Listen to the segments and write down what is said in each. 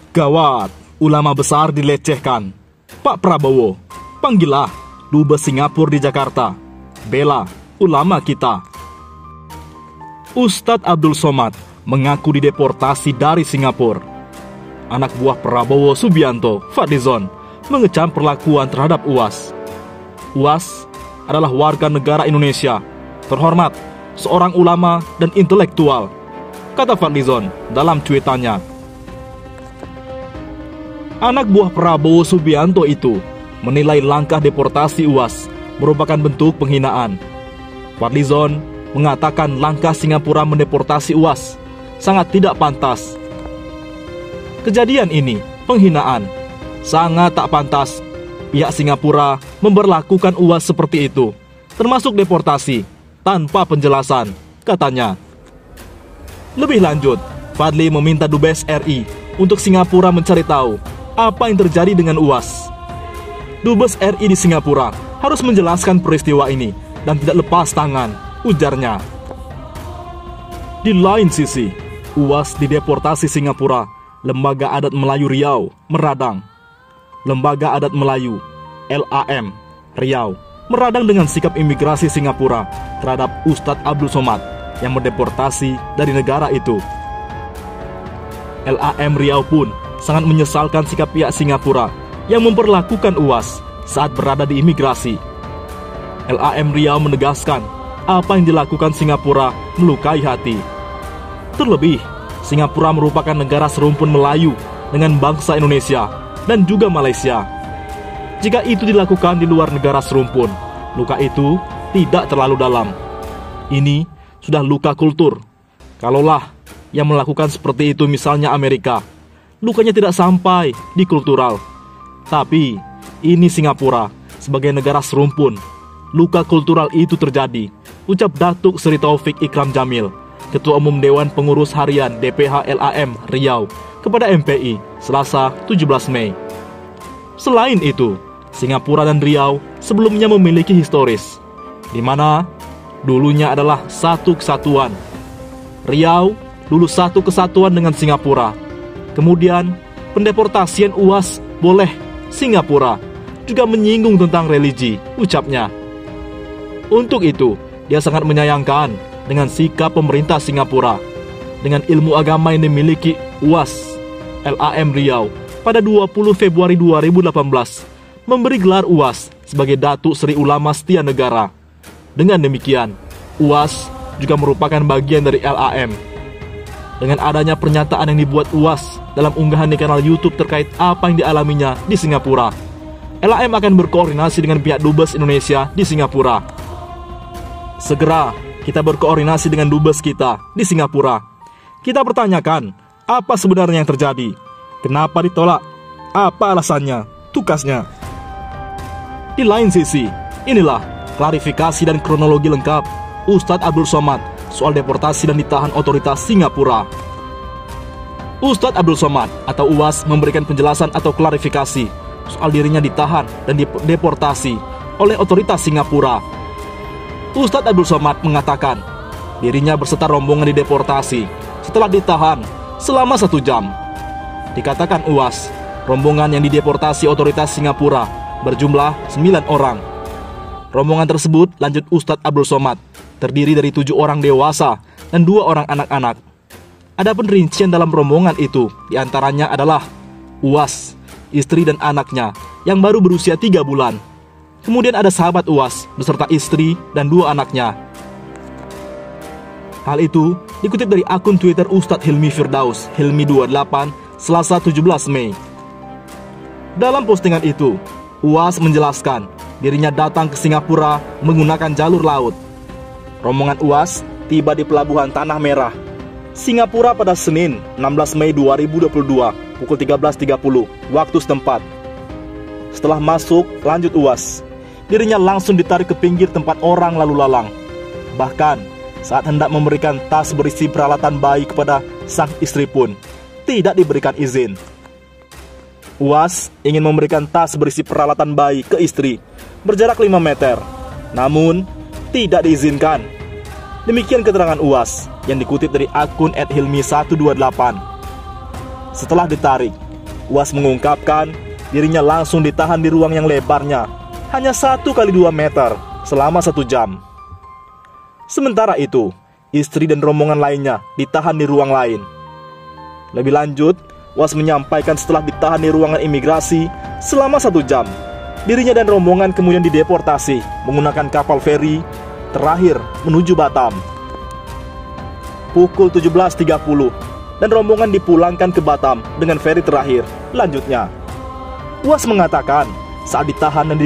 Gawat, ulama besar dilecehkan. Pak Prabowo, panggillah Dubes Singapura di Jakarta. Bela ulama kita. Ustadz Abdul Somad mengaku dideportasi dari Singapura. Anak buah Prabowo Subianto, Fadlizon, mengecam perlakuan terhadap UAS. UAS adalah warga negara Indonesia, terhormat, seorang ulama dan intelektual, kata Fadlizon dalam cuitannya. Anak buah Prabowo Subianto itu menilai langkah deportasi UAS merupakan bentuk penghinaan. Fadlizon mengatakan langkah Singapura mendeportasi UAS sangat tidak pantas. Kejadian ini penghinaan, sangat tak pantas. Pihak Singapura memperlakukan UAS seperti itu, termasuk deportasi, tanpa penjelasan, katanya. Lebih lanjut, Fadli meminta Dubes RI untuk Singapura mencari tahu apa yang terjadi dengan UAS. Dubes RI di Singapura harus menjelaskan peristiwa ini dan tidak lepas tangan, ujarnya. Di lain sisi, UAS dideportasi Singapura, Lembaga Adat Melayu Riau, Meradang. Lembaga Adat Melayu, LAM, Riau, meradang dengan sikap imigrasi Singapura terhadap Ustadz Abdul Somad yang mendeportasi dari negara itu. LAM Riau pun sangat menyesalkan sikap pihak Singapura yang memperlakukan UAS saat berada di imigrasi. LAM Riau menegaskan apa yang dilakukan Singapura melukai hati. Terlebih, Singapura merupakan negara serumpun Melayu dengan bangsa Indonesia dan juga Malaysia. Jika itu dilakukan di luar negara serumpun, luka itu tidak terlalu dalam. Ini sudah luka kultur. Kalaulah yang melakukan seperti itu misalnya Amerika, lukanya tidak sampai di kultural. Tapi ini Singapura sebagai negara serumpun, luka kultural itu terjadi, ucap Datuk Seri Taufik Ikram Jamil, Ketua Umum Dewan Pengurus Harian DPH LAM Riau, kepada MPI Selasa 17 Mei. Selain itu, Singapura dan Riau sebelumnya memiliki historis, di mana dulunya adalah satu kesatuan. Riau dulu satu kesatuan dengan Singapura. Kemudian pendeportasian UAS boleh Singapura juga menyinggung tentang religi, ucapnya. Untuk itu, dia sangat menyayangkan dengan sikap pemerintah Singapura dengan ilmu agama yang dimiliki UAS LAM Riau pada 20 Februari 2018 memberi gelar UAS sebagai Datuk Seri Ulama Setia Negara. Dengan demikian, UAS juga merupakan bagian dari LAM. Dengan adanya pernyataan yang dibuat UAS dalam unggahan di kanal YouTube terkait apa yang dialaminya di Singapura, LAM akan berkoordinasi dengan pihak Dubes Indonesia di Singapura. Segera kita berkoordinasi dengan Dubes kita di Singapura. Kita pertanyakan, apa sebenarnya yang terjadi? Kenapa ditolak? Apa alasannya? Tukasnya. Di lain sisi, inilah klarifikasi dan kronologi lengkap Ustadz Abdul Somad soal deportasi dan ditahan otoritas Singapura. Ustadz Abdul Somad atau UAS memberikan penjelasan atau klarifikasi soal dirinya ditahan dan deportasi oleh otoritas Singapura. Ustadz Abdul Somad mengatakan dirinya berserta rombongan dideportasi setelah ditahan selama 1 jam. Dikatakan UAS, rombongan yang dideportasi otoritas Singapura berjumlah 9 orang. Rombongan tersebut, lanjut Ustadz Abdul Somad, terdiri dari 7 orang dewasa dan 2 orang anak-anak. Adapun rincian dalam rombongan itu diantaranya adalah UAS, istri dan anaknya yang baru berusia 3 bulan. Kemudian ada sahabat UAS beserta istri dan 2 anaknya. Hal itu dikutip dari akun Twitter Ustadz Hilmi Firdaus, Hilmi28, Selasa 17 Mei. Dalam postingan itu, UAS menjelaskan dirinya datang ke Singapura menggunakan jalur laut. Rombongan UAS tiba di Pelabuhan Tanah Merah, Singapura pada Senin 16 Mei 2022 pukul 13.30 waktu setempat. Setelah masuk, lanjut UAS, dirinya langsung ditarik ke pinggir tempat orang lalu lalang. Bahkan saat hendak memberikan tas berisi peralatan bayi kepada sang istri pun tidak diberikan izin. UAS ingin memberikan tas berisi peralatan bayi ke istri berjarak 5 meter, namun tidak diizinkan. Demikian keterangan UAS yang dikutip dari akun @hilmi128. Setelah ditarik, UAS mengungkapkan dirinya langsung ditahan di ruang yang lebarnya hanya 1x2 meter selama 1 jam. Sementara itu, istri dan rombongan lainnya ditahan di ruang lain. Lebih lanjut, UAS menyampaikan setelah ditahan di ruangan imigrasi selama 1 jam, dirinya dan rombongan kemudian dideportasi menggunakan kapal feri terakhir menuju Batam. Pukul 17.30 dan rombongan dipulangkan ke Batam dengan feri terakhir. Lanjutnya, UAS mengatakan saat ditahan dan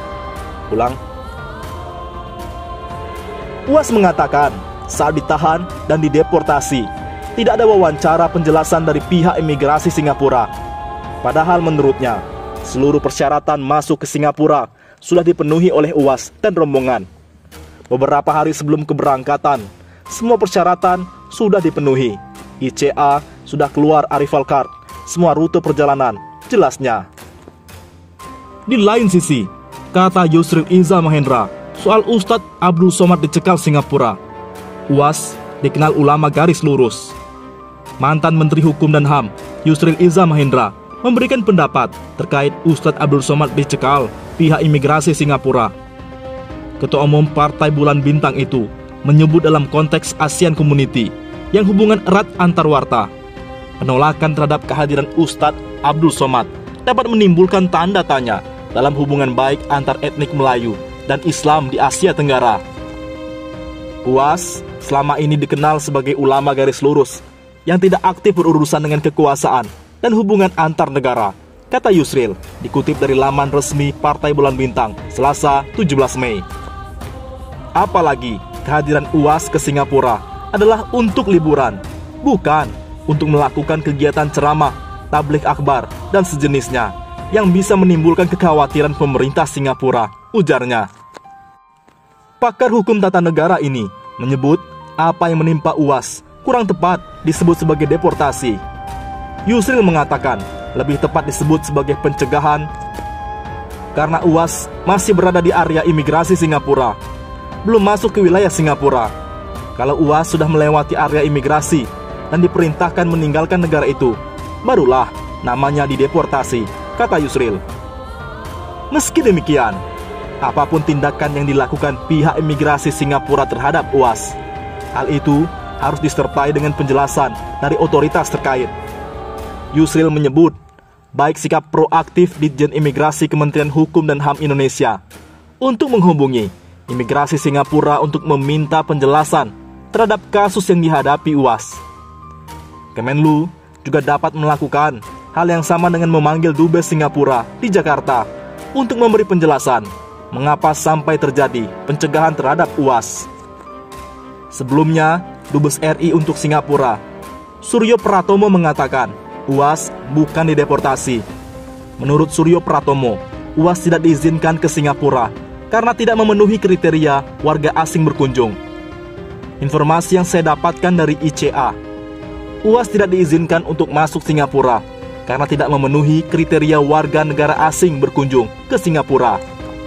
dideportasi, tidak ada wawancara penjelasan dari pihak imigrasi Singapura. Padahal menurutnya, seluruh persyaratan masuk ke Singapura sudah dipenuhi oleh UAS dan rombongan. Beberapa hari sebelum keberangkatan, semua persyaratan sudah dipenuhi. ICA sudah keluar arrival card, semua rute perjalanan, jelasnya. Di lain sisi, kata Yusril Iza Mahendra soal Ustadz Abdul Somad dicekal Singapura. UAS dikenal ulama garis lurus. Mantan Menteri Hukum dan HAM Yusril Iza Mahendra memberikan pendapat terkait Ustadz Abdul Somad dicekal pihak imigrasi Singapura. Ketua Umum Partai Bulan Bintang itu menyebut dalam konteks ASEAN Community yang hubungan erat antar warta, penolakan terhadap kehadiran Ustadz Abdul Somad dapat menimbulkan tanda tanya dalam hubungan baik antar etnik Melayu dan Islam di Asia Tenggara. UAS selama ini dikenal sebagai ulama garis lurus yang tidak aktif berurusan dengan kekuasaan dan hubungan antar negara, kata Yusril, dikutip dari laman resmi Partai Bulan Bintang, Selasa 17 Mei. Apalagi kehadiran UAS ke Singapura adalah untuk liburan, bukan untuk melakukan kegiatan ceramah, tabligh akbar, dan sejenisnya yang bisa menimbulkan kekhawatiran pemerintah Singapura, ujarnya. Pakar hukum tata negara ini menyebut apa yang menimpa UAS kurang tepat disebut sebagai deportasi. Yusril mengatakan lebih tepat disebut sebagai pencegahan karena UAS masih berada di area imigrasi Singapura, belum masuk ke wilayah Singapura. Kalau UAS sudah melewati area imigrasi dan diperintahkan meninggalkan negara itu, barulah namanya dideportasi, kata Yusril. Meski demikian, apapun tindakan yang dilakukan pihak imigrasi Singapura terhadap UAS, hal itu harus disertai dengan penjelasan dari otoritas terkait. Yusril menyebut, baik sikap proaktif Ditjen Imigrasi Kementerian Hukum dan HAM Indonesia untuk menghubungi imigrasi Singapura untuk meminta penjelasan terhadap kasus yang dihadapi UAS. Kemenlu juga dapat melakukan hal yang sama dengan memanggil Dubes Singapura di Jakarta untuk memberi penjelasan mengapa sampai terjadi pencegahan terhadap UAS. Sebelumnya, Dubes RI untuk Singapura, Suryo Pratomo mengatakan UAS bukan dideportasi. Menurut Suryo Pratomo, UAS tidak diizinkan ke Singapura karena tidak memenuhi kriteria warga asing berkunjung. Informasi yang saya dapatkan dari ICA, UAS tidak diizinkan untuk masuk Singapura karena tidak memenuhi kriteria warga negara asing berkunjung ke Singapura.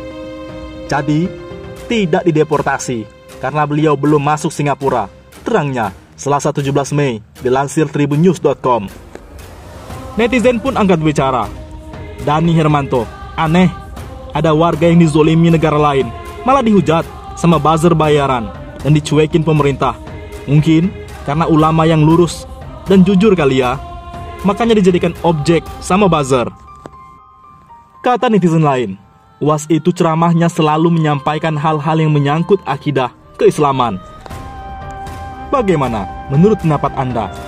Jadi, tidak dideportasi karena beliau belum masuk Singapura, terangnya Selasa 17 Mei dilansir tribunnews.com. Netizen pun angkat bicara. Dani Hermanto, aneh, ada warga yang dizolimi negara lain, malah dihujat sama buzzer bayaran dan dicuekin pemerintah. Mungkin karena ulama yang lurus dan jujur kali ya, makanya dijadikan objek sama buzzer. Kata netizen lain, UAS itu ceramahnya selalu menyampaikan hal-hal yang menyangkut akidah keislaman. Bagaimana menurut pendapat Anda?